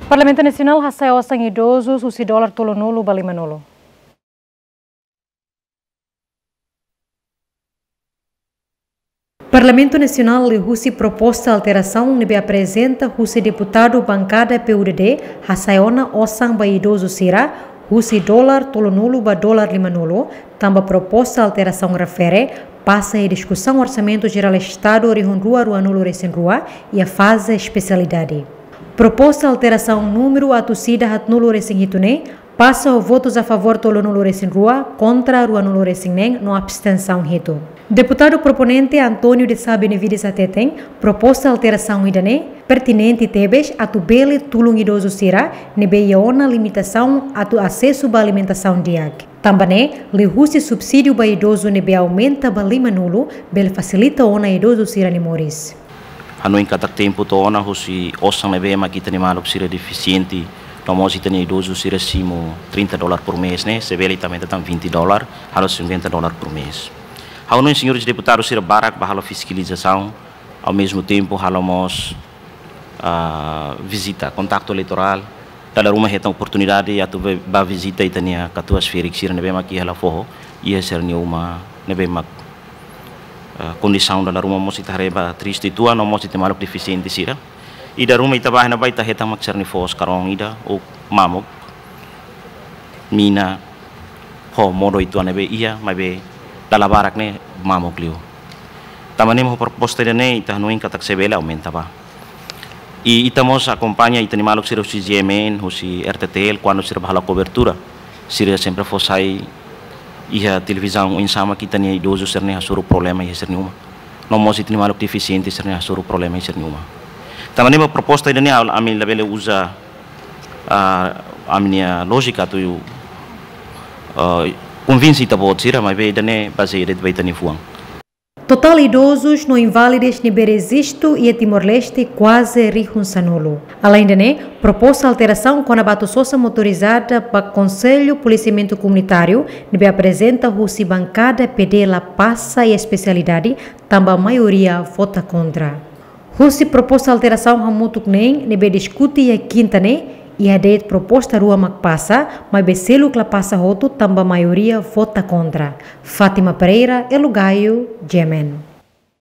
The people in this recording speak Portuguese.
Parlamento Nasional hasai osang idosos usi dolar tolonulu bali manolo. Parlamento Nacional husi proposta alteração nebe apresenta husi deputado bancada PUDD hasaiona osang ba idoso sira husi dolar tolonulu ba dolar limanolo tamba proposta alteração refere passa em discussão orçamento geral estado orihundua ruanulu resenrua e a fase especialidade. Proposta alteração número atusida hatnulu resenhitune passa o votos a favor tolonulu resenrua contra ruanulu resenneng no abstenção hito. Deputado proponente Antônio de Sá Benevides Ateteng proposta alteração idane pertinente tebes atu bele tulung idoso sira nebe iona limitação atu acesso ba alimentação diag. Também le husi subsídio ba idoso nebe aumenta ba lima nulo bel facilita ona idoso sira ni moris. Hanu em cada tempo to ona husi osang nebe makita ni maluk sira deficiente no tani idoso sira simo $30 por mês né se vele também tam $20 halos $50 por mês. Há uns senhores deputados sira barak bahalo fiscalização ao mesmo tempo halamos visita contato eleitoral dalam rumah hetang oportunidade atu ba visita itania katuas ferik sira nebe maki hala forro ia ser uma nebe mak condição dalam rumah mos itareba triste tua no mos itemaluk deficiente sira ida rumah itabah na baita hetang mak serni fos karong ida o mamok mina ho modo itu nebe ia mabe dalam barak ne mamok liu. Tamane mo proposta ne ita nuin katak sebela aumenta ba. E itamos acompanha itani maluk sira si GMN, si RTTL quando sira bahala cobertura. Sira sempre fosai ia televisão insama kita ni idoso sira ne hasuru problema ia sira nenhuma. No mos itani maluk deficiente sira ne hasuru problema ia sira nenhuma. Tamane mo proposta ne a mim labele usa a minha lógica tu convince ita bot sira mas dane baseada de baita ni fuang. Total idosos no inválidos ni Berezisto e Timor-Leste quase rihunsanolo. Além de proposta alteração com a bato-soça motorizada para Conselho Policiamento Comunitário, nebe apresenta husi bancada PD la passa e especialidade, também a maioria vota contra. Husi proposta alteração hamutuk nem nebe discute e quinta e a de proposta rua mak passa, mas becelo que la passa roto, também a maioria vota contra. Fátima Pereira, Elugaio, Yemen.